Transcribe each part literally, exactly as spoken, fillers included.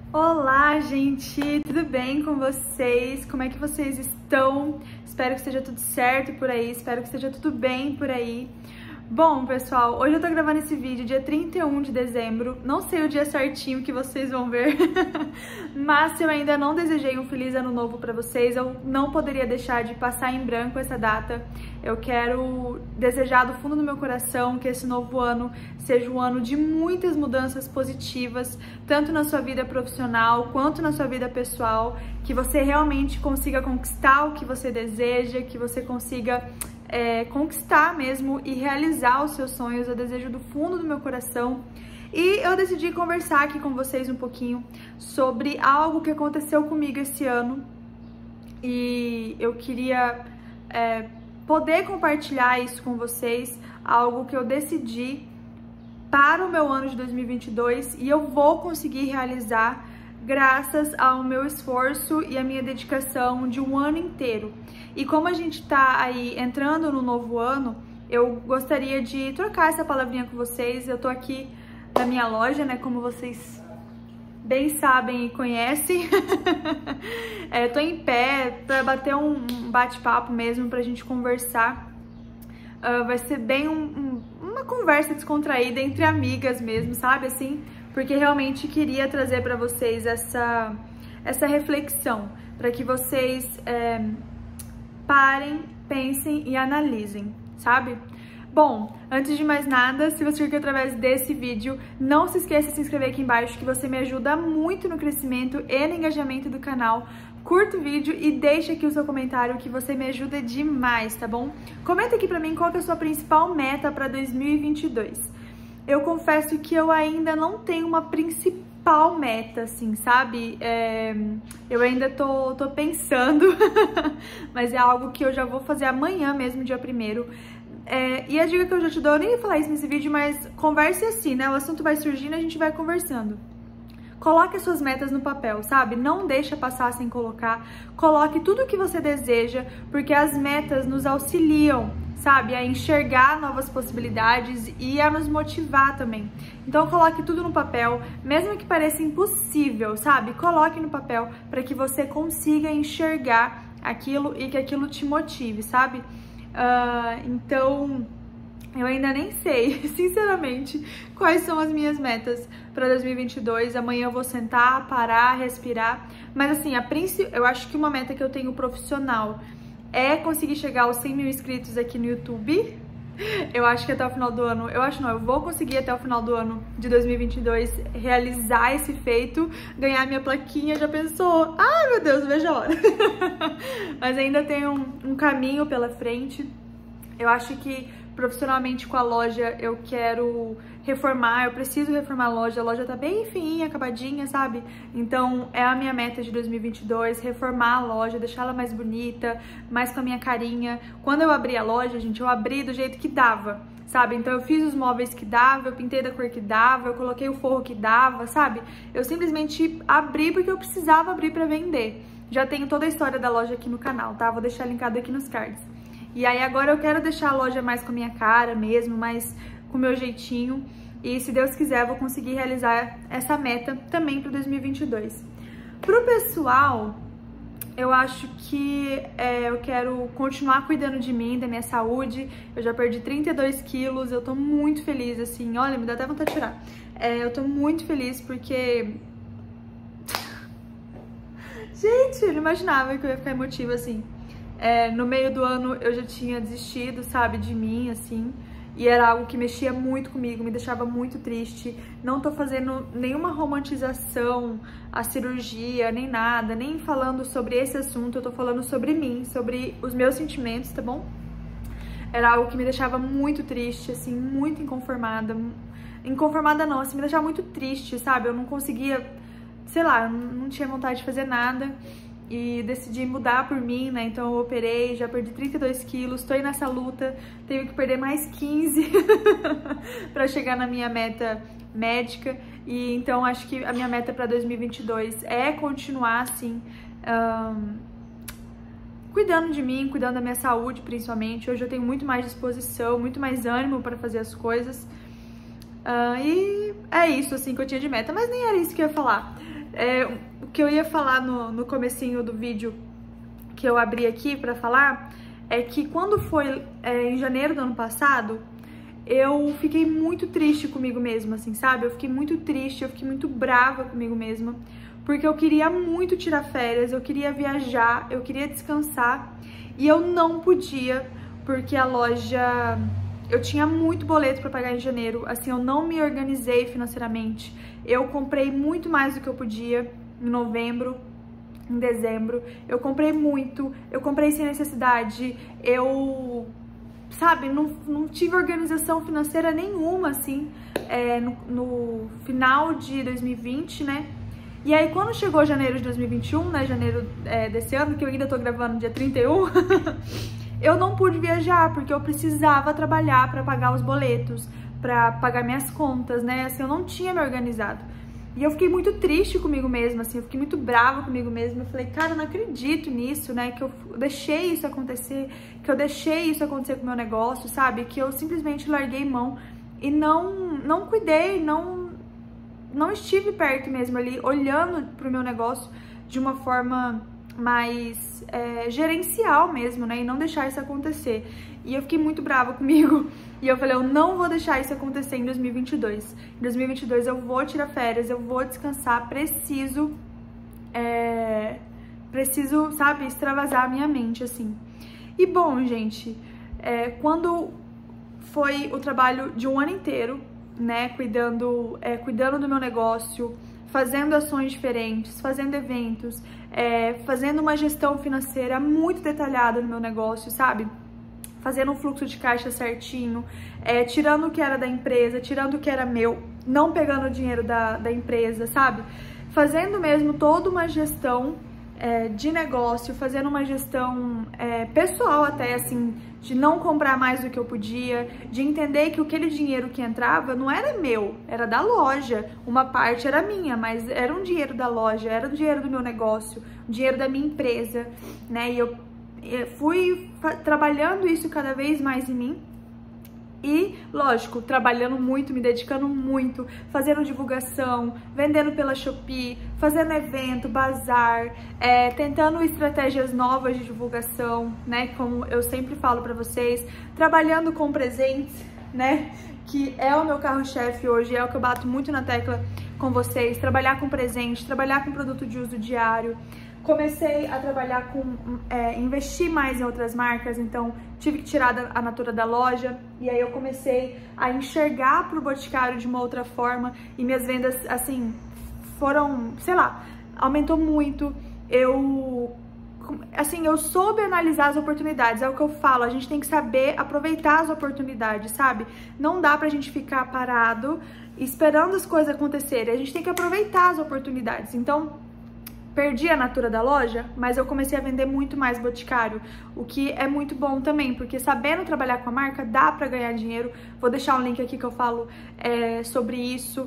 Olá, gente! Tudo bem com vocês? Como é que vocês estão? Espero que esteja tudo certo por aí, espero que esteja tudo bem por aí. Bom, pessoal, hoje eu tô gravando esse vídeo dia trinta e um de dezembro, não sei o dia certinho que vocês vão ver, mas se eu ainda não desejei um feliz ano novo pra vocês, eu não poderia deixar de passar em branco essa data. Eu quero desejar do fundo do meu coração que esse novo ano seja um ano de muitas mudanças positivas, tanto na sua vida profissional quanto na sua vida pessoal, que você realmente consiga conquistar o que você deseja, que você consiga É, conquistar mesmo e realizar os seus sonhos. Eu desejo do fundo do meu coração. E eu decidi conversar aqui com vocês um pouquinho sobre algo que aconteceu comigo esse ano. E eu queria é, poder compartilhar isso com vocês, algo que eu decidi para o meu ano de dois mil e vinte e dois e eu vou conseguir realizar graças ao meu esforço e a minha dedicação de um ano inteiro. E como a gente tá aí entrando no novo ano, eu gostaria de trocar essa palavrinha com vocês. Eu tô aqui na minha loja, né, como vocês bem sabem e conhecem. é, tô em pé pra bater um bate-papo mesmo, pra gente conversar. Uh, vai ser bem um, um, uma conversa descontraída entre amigas mesmo, sabe, assim? Porque realmente queria trazer para vocês essa, essa reflexão, para que vocês é, parem, pensem e analisem, sabe? Bom, antes de mais nada, se você viu através desse vídeo, não se esqueça de se inscrever aqui embaixo, que você me ajuda muito no crescimento e no engajamento do canal. Curta o vídeo e deixa aqui o seu comentário, que você me ajuda demais, tá bom? Comenta aqui pra mim qual que é a sua principal meta para dois mil e vinte e dois. Eu confesso que eu ainda não tenho uma principal meta, assim, sabe? É, eu ainda tô, tô pensando, mas é algo que eu já vou fazer amanhã mesmo, dia primeiro. É, e a dica que eu já te dou, eu nem ia falar isso nesse vídeo, mas converse assim, né? O assunto vai surgindo e a gente vai conversando. Coloque as suas metas no papel, sabe? Não deixa passar sem colocar. Coloque tudo o que você deseja, porque as metas nos auxiliam, sabe? A enxergar novas possibilidades e a nos motivar também. Então coloque tudo no papel, mesmo que pareça impossível, sabe? Coloque no papel para que você consiga enxergar aquilo e que aquilo te motive, sabe? Uh, então... eu ainda nem sei, sinceramente, quais são as minhas metas para dois mil e vinte e dois. Amanhã eu vou sentar, parar, respirar. Mas assim, a princi... eu acho que uma meta que eu tenho profissional é conseguir chegar aos cem mil inscritos aqui no YouTube. Eu acho que até o final do ano, eu acho não, eu vou conseguir até o final do ano de dois mil e vinte e dois realizar esse feito, ganhar minha plaquinha. Já pensou? Ai, meu Deus, veja a hora. Mas ainda tem um, um caminho pela frente. Eu acho que profissionalmente com a loja eu quero reformar, eu preciso reformar a loja, a loja tá bem fininha, acabadinha, sabe? Então é a minha meta de dois mil e vinte e dois, reformar a loja, deixar ela mais bonita, mais com a minha carinha. Quando eu abri a loja, gente, eu abri do jeito que dava, sabe? Então eu fiz os móveis que dava, eu pintei da cor que dava, eu coloquei o forro que dava, sabe? Eu simplesmente abri porque eu precisava abrir pra vender. Já tenho toda a história da loja aqui no canal, tá? Vou deixar linkado aqui nos cards. E aí agora eu quero deixar a loja mais com a minha cara mesmo, mais com o meu jeitinho. E se Deus quiser, eu vou conseguir realizar essa meta também para dois mil e vinte e dois. Pro pessoal, eu acho que é, eu quero continuar cuidando de mim, da minha saúde. Eu já perdi trinta e dois quilos, eu tô muito feliz, assim. Olha, me dá até vontade de tirar. É, eu tô muito feliz porque... gente, eu não imaginava que eu ia ficar emotiva assim. É, no meio do ano eu já tinha desistido, sabe, de mim, assim, e era algo que mexia muito comigo, me deixava muito triste. Não tô fazendo nenhuma romantização à cirurgia, nem nada, nem falando sobre esse assunto, eu tô falando sobre mim, sobre os meus sentimentos, tá bom? Era algo que me deixava muito triste, assim, muito inconformada. Inconformada não, assim, me deixava muito triste, sabe? Eu não conseguia, sei lá, eu não tinha vontade de fazer nada. E decidi mudar por mim, né? Então eu operei, já perdi trinta e dois quilos, tô aí nessa luta, tenho que perder mais quinze pra chegar na minha meta médica. E então acho que a minha meta pra dois mil e vinte e dois é continuar assim, um, cuidando de mim, cuidando da minha saúde principalmente. Hoje eu tenho muito mais disposição, muito mais ânimo para fazer as coisas. Uh, e é isso assim que eu tinha de meta, mas nem era isso que eu ia falar. é, o que eu ia falar no, no comecinho do vídeo que eu abri aqui pra falar é que quando foi é, em janeiro do ano passado, eu fiquei muito triste comigo mesma, assim, sabe? Eu fiquei muito triste, eu fiquei muito brava comigo mesma, porque eu queria muito tirar férias, eu queria viajar, eu queria descansar e eu não podia, porque a loja... Eu tinha muito boleto pra pagar em janeiro, assim, eu não me organizei financeiramente. Eu comprei muito mais do que eu podia em novembro, em dezembro. Eu comprei muito, eu comprei sem necessidade, eu... Sabe, não, não tive organização financeira nenhuma, assim, é, no, no final de dois mil e vinte, né? E aí, quando chegou janeiro de dois mil e vinte e um, né, janeiro é, desse ano, que eu ainda tô gravando dia trinta e um, eu não pude viajar, porque eu precisava trabalhar pra pagar os boletos, pra pagar minhas contas, né? Assim, eu não tinha me organizado. E eu fiquei muito triste comigo mesma, assim, eu fiquei muito brava comigo mesma. Eu falei, cara, eu não acredito nisso, né? Que eu deixei isso acontecer, que eu deixei isso acontecer com o meu negócio, sabe? Que eu simplesmente larguei mão e não, não cuidei, não, não estive perto mesmo ali, olhando pro meu negócio de uma forma mais é, gerencial mesmo, né? E não deixar isso acontecer. E eu fiquei muito brava comigo. E eu falei, eu não vou deixar isso acontecer em dois mil e vinte e dois. Em dois mil e vinte e dois eu vou tirar férias, eu vou descansar, preciso, é, preciso, sabe, extravasar a minha mente, assim. E bom, gente, é, quando foi o trabalho de um ano inteiro, né, cuidando, é, cuidando do meu negócio, fazendo ações diferentes, fazendo eventos, é, fazendo uma gestão financeira muito detalhada no meu negócio, sabe? Fazendo um fluxo de caixa certinho, é, tirando o que era da empresa, tirando o que era meu, não pegando o dinheiro da, da empresa, sabe? Fazendo mesmo toda uma gestão é, de negócio, fazendo uma gestão é, pessoal até, assim, de não comprar mais do que eu podia, de entender que aquele dinheiro que entrava não era meu, era da loja, uma parte era minha, mas era um dinheiro da loja, era o dinheiro do meu negócio, o dinheiro da minha empresa, né? E eu fui trabalhando isso cada vez mais em mim e, lógico, trabalhando muito, me dedicando muito, fazendo divulgação, vendendo pela Shopee, fazendo evento, bazar, é, tentando estratégias novas de divulgação, né, como eu sempre falo pra vocês, trabalhando com presentes, né, que é o meu carro-chefe hoje, é o que eu bato muito na tecla com vocês, trabalhar com presente, trabalhar com produto de uso diário. Comecei a trabalhar com, é, investir mais em outras marcas, então tive que tirar da, a Natura da loja, e aí eu comecei a enxergar pro Boticário de uma outra forma, e minhas vendas, assim, foram, sei lá, aumentou muito. Eu, assim, eu soube analisar as oportunidades, é o que eu falo, a gente tem que saber aproveitar as oportunidades, sabe? Não dá pra gente ficar parado esperando as coisas acontecerem, a gente tem que aproveitar as oportunidades. Então, perdi a Natura da loja, mas eu comecei a vender muito mais Boticário, o que é muito bom também, porque sabendo trabalhar com a marca, dá pra ganhar dinheiro. Vou deixar um link aqui que eu falo é, sobre isso.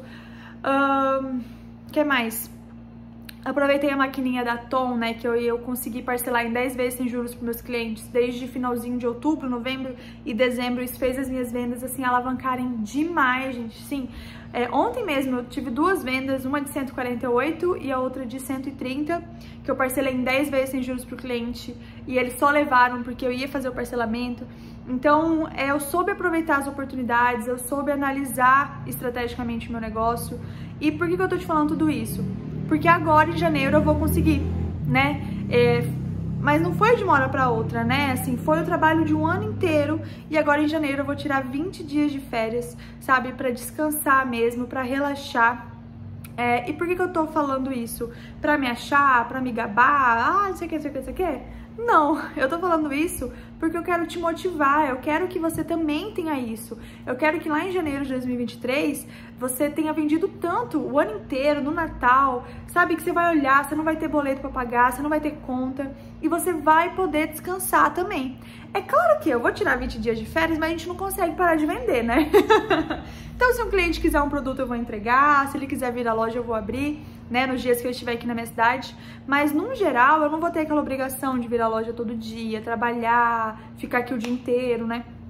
O um, que mais? Aproveitei a maquininha da Tom, né, que eu, eu consegui parcelar em dez vezes sem juros para meus clientes, desde finalzinho de outubro, novembro e dezembro. Isso fez as minhas vendas, assim, alavancarem demais, gente. Sim, é, ontem mesmo eu tive duas vendas, uma de cento e quarenta e oito e a outra de cento e trinta, que eu parcelei em dez vezes sem juros pro cliente, e eles só levaram porque eu ia fazer o parcelamento. Então, é, eu soube aproveitar as oportunidades, eu soube analisar estrategicamente o meu negócio. E por que que eu tô te falando tudo isso? Porque agora em janeiro eu vou conseguir, né? É, mas não foi de uma hora pra outra, né? Assim, foi o trabalho de um ano inteiro e agora em janeiro eu vou tirar vinte dias de férias, sabe? Pra descansar mesmo, pra relaxar. É, e por que que eu tô falando isso? Pra me achar, pra me gabar? Ah, não sei o que, não sei o que, não sei o que? Não, eu tô falando isso porque eu quero te motivar, eu quero que você também tenha isso. Eu quero que lá em janeiro de dois mil e vinte e três você tenha vendido tanto o ano inteiro, no Natal, sabe? Que você vai olhar, você não vai ter boleto pra pagar, você não vai ter conta e você vai poder descansar também. É claro que eu vou tirar vinte dias de férias, mas a gente não consegue parar de vender, né? Então, se um cliente quiser um produto, eu vou entregar, se ele quiser vir à loja, eu vou abrir, né, nos dias que eu estiver aqui na minha cidade, mas, no geral, eu não vou ter aquela obrigação de vir à loja todo dia, trabalhar, ficar aqui o dia inteiro, né?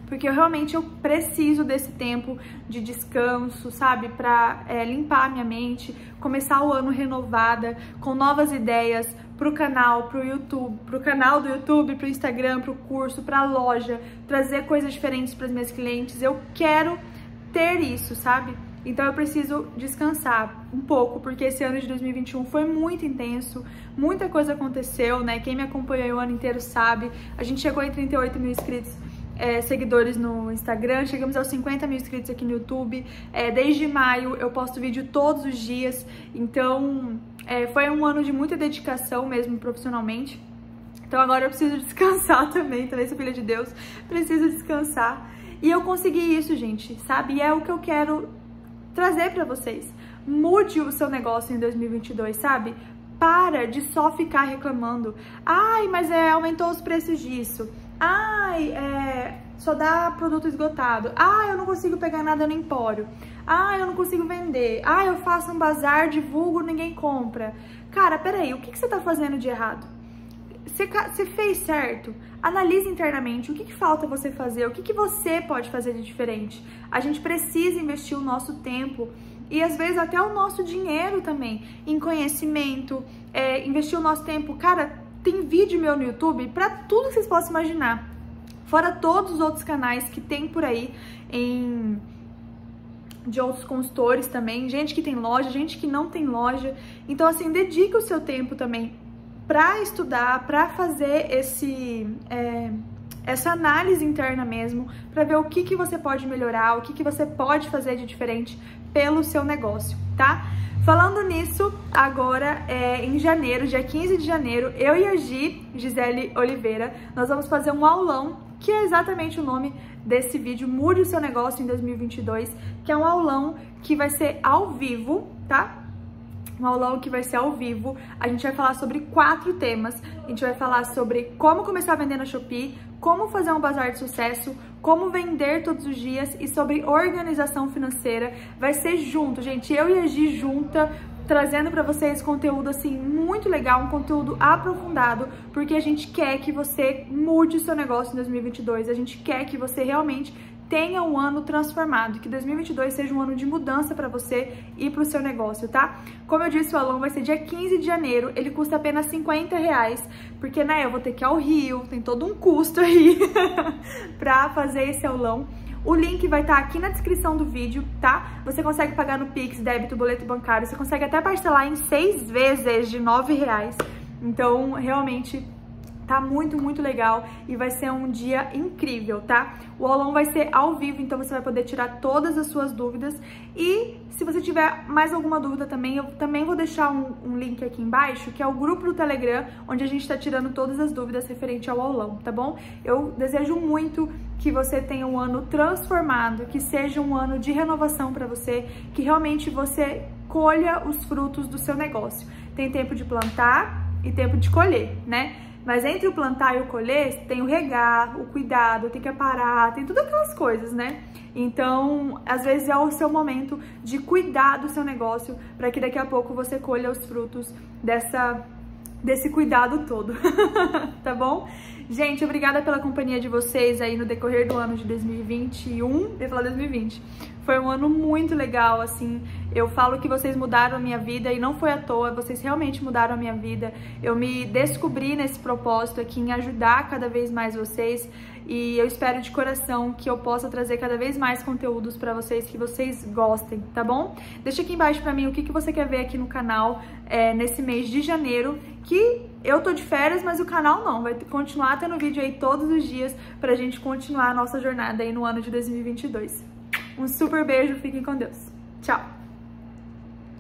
porque eu realmente eu preciso desse tempo de descanso, sabe? Pra é, limpar minha mente, começar o ano renovada, com novas ideias pro canal, pro YouTube, pro canal do YouTube, pro Instagram, pro curso, pra loja, trazer coisas diferentes para as minhas clientes. Eu quero ter isso, sabe? Então eu preciso descansar um pouco, porque esse ano de dois mil e vinte e um foi muito intenso, muita coisa aconteceu, né? Quem me acompanhou o ano inteiro sabe. A gente chegou em trinta e oito mil inscritos, é, seguidores no Instagram, chegamos aos cinquenta mil inscritos aqui no YouTube. É, desde maio eu posto vídeo todos os dias, então é, foi um ano de muita dedicação mesmo profissionalmente. Então agora eu preciso descansar também, também sou filha de Deus, preciso descansar. E eu consegui isso, gente, sabe? E é o que eu quero trazer pra vocês. Mude o seu negócio em dois mil e vinte e dois, sabe? Para de só ficar reclamando. Ai, mas é, aumentou os preços disso. Ai, é, só dá produto esgotado. Ai, eu não consigo pegar nada no empório. Ai, eu não consigo vender. Ai, eu faço um bazar, divulgo, ninguém compra. Cara, peraí, o que, que você tá fazendo de errado? Você, você fez certo? Analise internamente o que, que falta você fazer, o que, que você pode fazer de diferente. A gente precisa investir o nosso tempo e às vezes até o nosso dinheiro também em conhecimento, é, investir o nosso tempo. Cara, tem vídeo meu no YouTube para tudo que vocês possam imaginar. Fora todos os outros canais que tem por aí em... de outros consultores também, gente que tem loja, gente que não tem loja. Então assim, dedique o seu tempo também para estudar, para fazer esse, é, essa análise interna mesmo, para ver o que, que você pode melhorar, o que, que você pode fazer de diferente pelo seu negócio, tá? Falando nisso, agora é, em janeiro, dia quinze de janeiro, eu e a Gi, Gisele Oliveira, nós vamos fazer um aulão, que é exatamente o nome desse vídeo, Mude o Seu Negócio em dois mil e vinte e dois, que é um aulão que vai ser ao vivo, tá? Um aulão que vai ser ao vivo. A gente vai falar sobre quatro temas. A gente vai falar sobre como começar a vender na Shopee, como fazer um bazar de sucesso, como vender todos os dias e sobre organização financeira. Vai ser junto, gente, eu e a Gi junta, trazendo para vocês conteúdo assim muito legal, um conteúdo aprofundado, porque a gente quer que você mude o seu negócio em dois mil e vinte e dois. A gente quer que você realmente tenha um ano transformado, que dois mil e vinte e dois seja um ano de mudança para você e para o seu negócio, tá? Como eu disse, o aulão vai ser dia quinze de janeiro, ele custa apenas cinquenta reais, porque, né, eu vou ter que ir ao Rio, tem todo um custo aí para fazer esse aulão. O link vai estar aqui na descrição do vídeo, tá? Você consegue pagar no Pix, débito, boleto bancário, você consegue até parcelar em seis vezes de nove reais, então, realmente... tá muito, muito legal e vai ser um dia incrível, tá? O aulão vai ser ao vivo, então você vai poder tirar todas as suas dúvidas. E se você tiver mais alguma dúvida também, eu também vou deixar um, um link aqui embaixo, que é o grupo do Telegram, onde a gente tá tirando todas as dúvidas referente ao aulão, tá bom? Eu desejo muito que você tenha um ano transformado, que seja um ano de renovação para você, que realmente você colha os frutos do seu negócio. Tem tempo de plantar e tempo de colher, né? Mas entre o plantar e o colher, tem o regar, o cuidado, tem que aparar, tem todas aquelas coisas, né? Então, às vezes é o seu momento de cuidar do seu negócio para que daqui a pouco você colha os frutos dessa, desse cuidado todo, tá bom? Gente, obrigada pela companhia de vocês aí no decorrer do ano de dois mil e vinte e um, eu ia falar dois mil e vinte. Foi um ano muito legal, assim, eu falo que vocês mudaram a minha vida e não foi à toa, vocês realmente mudaram a minha vida. Eu me descobri nesse propósito aqui em ajudar cada vez mais vocês e eu espero de coração que eu possa trazer cada vez mais conteúdos pra vocês que vocês gostem, tá bom? Deixa aqui embaixo pra mim o que, que você quer ver aqui no canal é, nesse mês de janeiro, que eu tô de férias, mas o canal não, vai continuar tendo vídeo aí todos os dias pra gente continuar a nossa jornada aí no ano de dois mil e vinte e dois. Um super beijo, fiquem com Deus. Tchau!